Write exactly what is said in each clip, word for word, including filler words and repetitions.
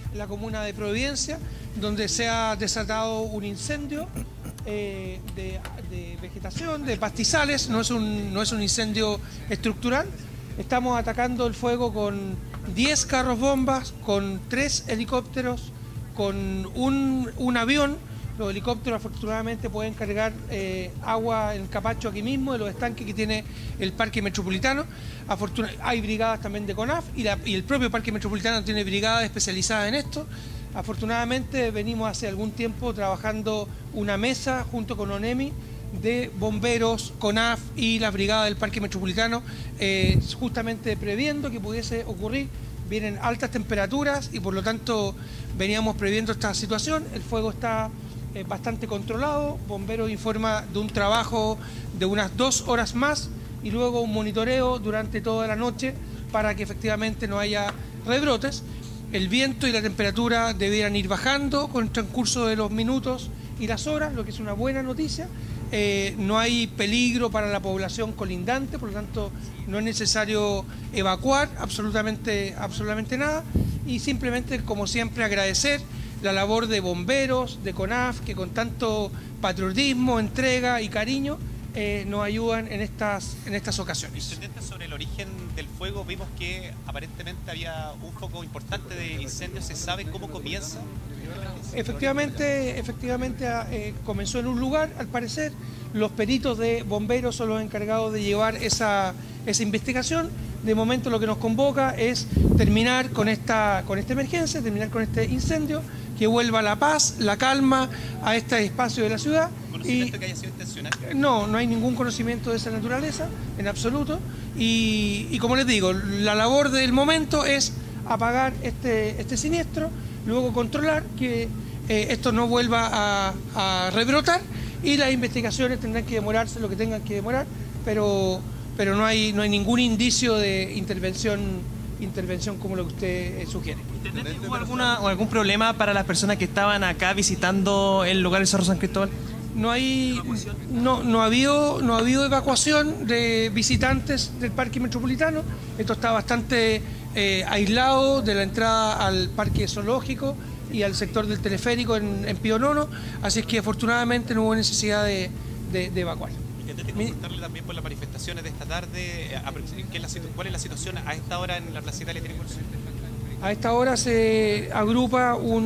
en la comuna de Providencia, donde se ha desatado un incendio eh, de, de vegetación, de pastizales, no es, un, no es un incendio estructural. Estamos atacando el fuego con diez carros bombas, con tres helicópteros, con un, un avión. Los helicópteros afortunadamente pueden cargar eh, agua en Capacho aquí mismo, de los estanques que tiene el Parque Metropolitano. Afortuna hay brigadas también de CONAF y, la, y el propio Parque Metropolitano tiene brigadas especializadas en esto. Afortunadamente venimos hace algún tiempo trabajando una mesa junto con ONEMI de bomberos, CONAF y las brigadas del Parque Metropolitano, eh, justamente previendo que pudiese ocurrir. Vienen altas temperaturas y por lo tanto veníamos previendo esta situación. El fuego está eh, bastante controlado. Bomberos informa de un trabajo de unas dos horas más y luego un monitoreo durante toda la noche para que efectivamente no haya rebrotes. El viento y la temperatura debieran ir bajando con el transcurso de los minutos y las horas, lo que es una buena noticia. Eh, no hay peligro para la población colindante, por lo tanto no es necesario evacuar absolutamente, absolutamente nada, y simplemente, como siempre, agradecer la labor de bomberos, de CONAF, que con tanto patriotismo, entrega y cariño eh, nos ayudan en estas, en estas ocasiones. Intendente, sobre el origen del fuego, vimos que aparentemente había un foco importante de incendio. ¿Se sabe cómo comienza? Efectivamente, efectivamente eh, comenzó en un lugar, al parecer. Los peritos de bomberos son los encargados de llevar esa, esa investigación. De momento lo que nos convoca es terminar con esta, con esta emergencia, terminar con este incendio, que vuelva la paz, la calma a este espacio de la ciudad. ¿Conocimiento y, que haya sido intencional? No, no hay ningún conocimiento de esa naturaleza, en absoluto. Y, y como les digo, la labor del momento es apagar este, este siniestro, luego controlar que eh, esto no vuelva a, a rebrotar, y las investigaciones tendrán que demorarse lo que tengan que demorar, pero, pero no hay, no hay ningún indicio de intervención, intervención como lo que usted eh, sugiere. ¿Hubo alguna, o algún problema para las personas que estaban acá visitando el lugar del Cerro San Cristóbal? No hay, no, no ha habido, no ha habido evacuación de visitantes del Parque Metropolitano. Esto está bastante eh, aislado de la entrada al Parque Zoológico y al sector del teleférico en, en Pío Nono, así es que afortunadamente no hubo necesidad de, de, de evacuar. Intendente, consultarle también por las manifestaciones de esta tarde. ¿Qué es la, ¿Cuál es la situación a esta hora en la Plaza Italia? A esta hora se agrupa un,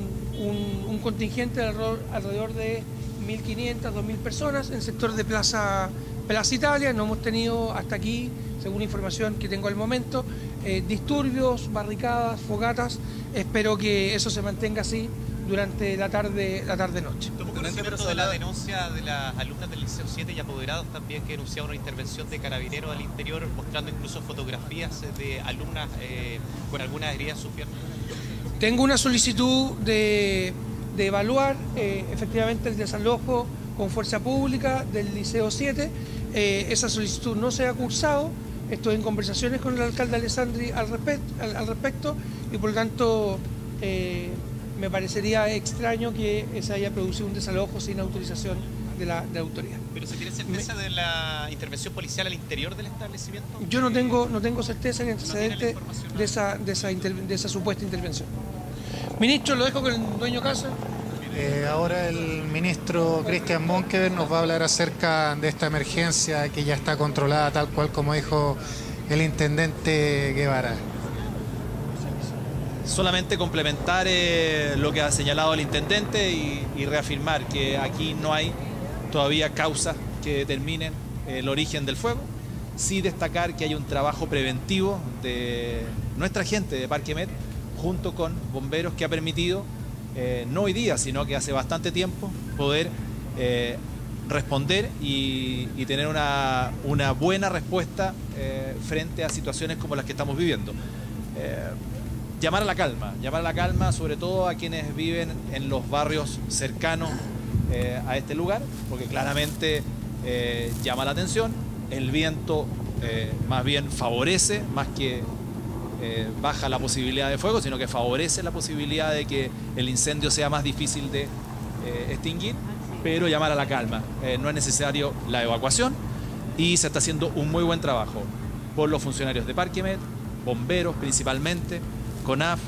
un, un contingente de alrededor, alrededor de mil quinientas, dos mil personas en el sector de Plaza, Plaza Italia. No hemos tenido hasta aquí, según información que tengo al momento, eh, disturbios, barricadas, fogatas. Espero que eso se mantenga así durante la tarde, la tarde-noche. ¿Tomó conocimiento de la denuncia de las alumnas del Liceo siete y apoderados también, que denunciaban una intervención de carabineros al interior, mostrando incluso fotografías de alumnas eh, con algunas heridas en sus piernas? Tengo una solicitud de, de evaluar eh, efectivamente el desalojo con fuerza pública del Liceo siete. Eh, esa solicitud no se ha cursado. Estoy en conversaciones con el alcalde Alessandri al, respect, al, al respecto, y por lo tanto eh, me parecería extraño que se haya producido un desalojo sin autorización de la, de la autoridad. ¿Pero se tiene certeza me, de la intervención policial al interior del establecimiento? Yo no tengo, no tengo certeza ni antecedente ¿no de, esa, de, esa inter, de esa supuesta intervención. Ministro, lo dejo con el dueño casa. Eh, ahora el ministro Cristian Monkever nos va a hablar acerca de esta emergencia que ya está controlada, tal cual como dijo el intendente Guevara. Solamente complementar eh, lo que ha señalado el intendente y, y reafirmar que aquí no hay todavía causas que determinen el origen del fuego. Sí destacar que hay un trabajo preventivo de nuestra gente de Parque Met junto con bomberos que ha permitido, eh, no hoy día, sino que hace bastante tiempo, poder eh, responder y, y tener una, una buena respuesta eh, frente a situaciones como las que estamos viviendo. Eh, llamar a la calma, llamar a la calma sobre todo a quienes viven en los barrios cercanos eh, a este lugar, porque claramente eh, llama la atención. El viento eh, más bien favorece, más que eh, baja la posibilidad de fuego, sino que favorece la posibilidad de que el incendio sea más difícil de eh, extinguir, pero llamar a la calma. Eh, no es necesario la evacuación y se está haciendo un muy buen trabajo por los funcionarios de Parque Met, bomberos principalmente, CONAF,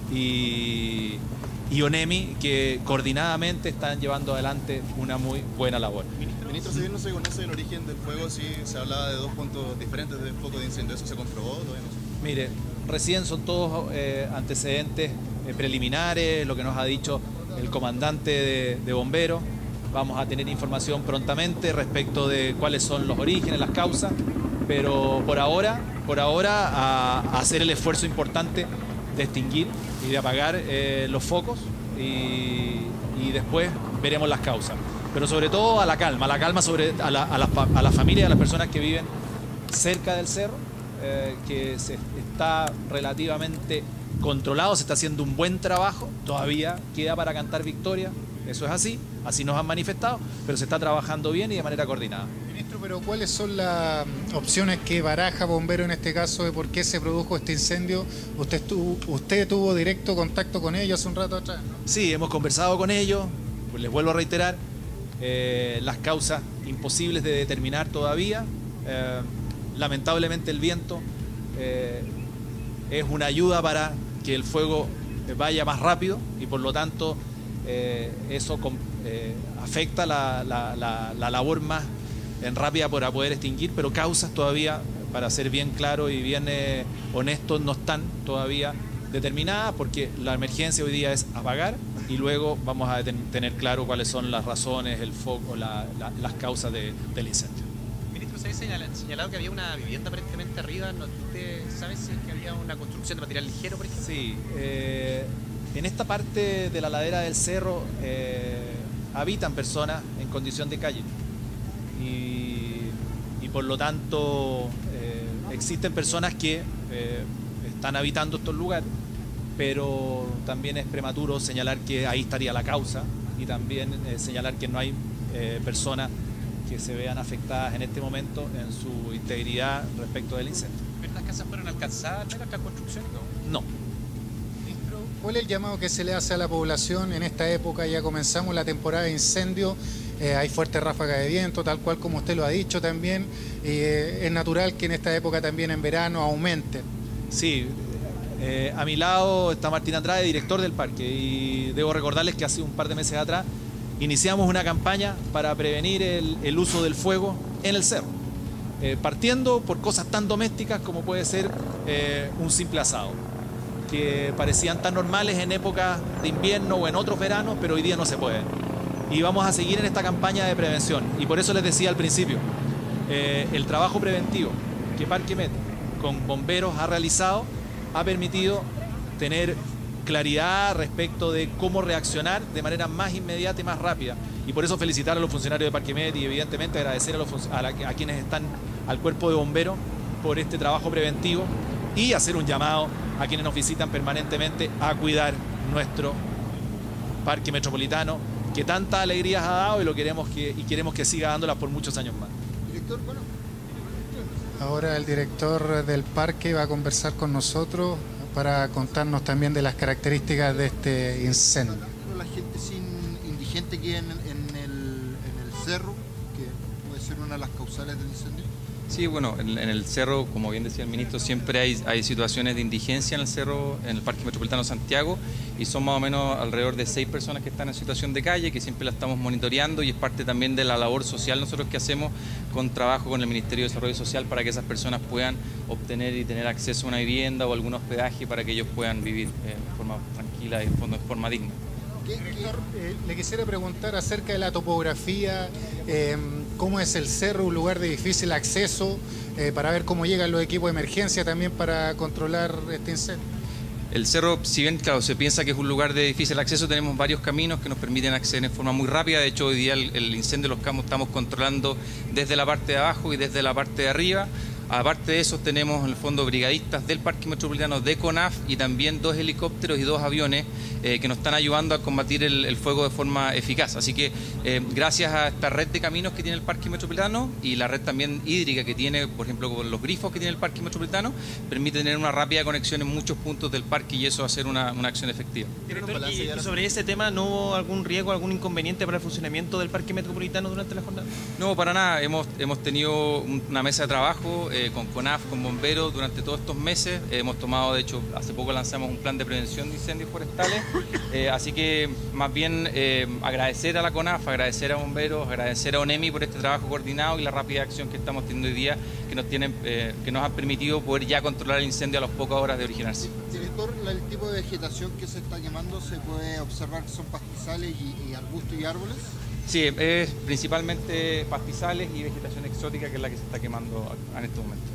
y, y ONEMI, que coordinadamente están llevando adelante una muy buena labor. Ministro, si bien no se conoce el origen del fuego, sí se hablaba de dos puntos diferentes del foco de incendio. ¿Eso se comprobó? Todavía no sé. Mire, recién son todos eh, antecedentes eh, preliminares, lo que nos ha dicho el comandante de, de bomberos. Vamos a tener información prontamente respecto de cuáles son los orígenes, las causas, pero por ahora, por ahora a, a hacer el esfuerzo importante de extinguir y de apagar eh, los focos y, y después veremos las causas. Pero sobre todo a la calma, a la calma sobre, a, la, a, la, a la familia y a las personas que viven cerca del cerro, eh, que se está relativamente controlado, se está haciendo un buen trabajo, todavía queda para cantar victoria, eso es así, así nos han manifestado, pero se está trabajando bien y de manera coordinada. Ministro, pero ¿cuáles son las opciones que baraja Bombero en este caso de por qué se produjo este incendio? Usted tuvo, usted tuvo directo contacto con ellos hace un rato atrás, ¿no? Sí, hemos conversado con ellos, pues les vuelvo a reiterar, eh, las causas imposibles de determinar todavía, eh, lamentablemente el viento eh, es una ayuda para que el fuego vaya más rápido y por lo tanto eh, eso eh, afecta la, la, la, la labor más en rápida para poder extinguir, pero causas todavía, para ser bien claro y bien eh, honestos, no están todavía determinadas porque la emergencia hoy día es apagar y luego vamos a tener claro cuáles son las razones, el foco, la, la, las causas de, del incendio. Ministro, se había señalado que había una vivienda aparentemente arriba. ¿Usted sabe si es que había una construcción de material ligero, por ejemplo? Sí, eh, en esta parte de la ladera del cerro eh, habitan personas en condición de calle y, y por lo tanto eh, existen personas que eh, están habitando estos lugares, pero también es prematuro señalar que ahí estaría la causa y también eh, señalar que no hay eh, personas que se vean afectadas en este momento en su integridad respecto del incendio. ¿Pero estas casas fueron alcanzadas en esta construcción? No. ¿Cuál es el llamado que se le hace a la población en esta época? Ya comenzamos la temporada de incendio, eh, hay fuertes ráfagas de viento, tal cual como usted lo ha dicho también, y eh, es natural que en esta época también en verano aumente. Sí, eh, a mi lado está Martín Andrade, director del parque, y debo recordarles que hace un par de meses atrás iniciamos una campaña para prevenir el, el uso del fuego en el cerro, eh, partiendo por cosas tan domésticas como puede ser eh, un simple asado, que parecían tan normales en épocas de invierno o en otros veranos, pero hoy día no se puede. Y vamos a seguir en esta campaña de prevención. Y por eso les decía al principio, eh, el trabajo preventivo que Parque Met con bomberos ha realizado ha permitido tener claridad respecto de cómo reaccionar de manera más inmediata y más rápida. Y por eso felicitar a los funcionarios de Parque Met y evidentemente agradecer a, los, a, la, a quienes están al cuerpo de bomberos por este trabajo preventivo y hacer un llamado a quienes nos visitan permanentemente a cuidar nuestro parque metropolitano que tantas alegrías ha dado y lo queremos que y queremos que siga dándolas por muchos años más. Director, bueno. Ahora el director del parque va a conversar con nosotros para contarnos también de las características de este incendio. La gente sin indigente que en, en, el, en el cerro, que puede ser una de las causales del incendio. Sí, bueno, en, en el cerro, como bien decía el ministro, siempre hay, hay situaciones de indigencia en el cerro, en el Parque Metropolitano Santiago, y son más o menos alrededor de seis personas que están en situación de calle, que siempre la estamos monitoreando y es parte también de la labor social nosotros que hacemos con trabajo con el Ministerio de Desarrollo Social para que esas personas puedan obtener y tener acceso a una vivienda o algún hospedaje para que ellos puedan vivir eh, de forma tranquila y de forma digna. Director, eh, le quisiera preguntar acerca de la topografía, eh, cómo es el cerro, un lugar de difícil acceso, eh, para ver cómo llegan los equipos de emergencia también para controlar este incendio. El cerro, si bien claro, se piensa que es un lugar de difícil acceso, tenemos varios caminos que nos permiten acceder en forma muy rápida. De hecho, hoy día el, el incendio lo estamos controlando desde la parte de abajo y desde la parte de arriba. Aparte de eso, tenemos en el fondo brigadistas del Parque Metropolitano de CONAF y también dos helicópteros y dos aviones eh, que nos están ayudando a combatir el, el fuego de forma eficaz. Así que eh, gracias a esta red de caminos que tiene el Parque Metropolitano y la red también hídrica que tiene, por ejemplo, con los grifos que tiene el Parque Metropolitano, permite tener una rápida conexión en muchos puntos del parque y eso hacer una, una acción efectiva. Director, y, y sobre ese tema, ¿no hubo algún riesgo, algún inconveniente para el funcionamiento del Parque Metropolitano durante la jornada? No, para nada. Hemos, hemos tenido una mesa de trabajo eh, con CONAF, con bomberos durante todos estos meses. Eh, hemos tomado, de hecho, hace poco lanzamos un plan de prevención de incendios forestales. Eh, así que más bien eh, agradecer a la CONAF, agradecer a bomberos, agradecer a ONEMI por este trabajo coordinado y la rápida acción que estamos teniendo hoy día, que nos, tienen, eh, que nos han permitido poder ya controlar el incendio a las pocas horas de originarse. Director, el tipo de vegetación que se está quemando, ¿se puede observar que son pastizales y, y arbustos y árboles? Sí, es principalmente pastizales y vegetación exótica, que es la que se está quemando en este momento.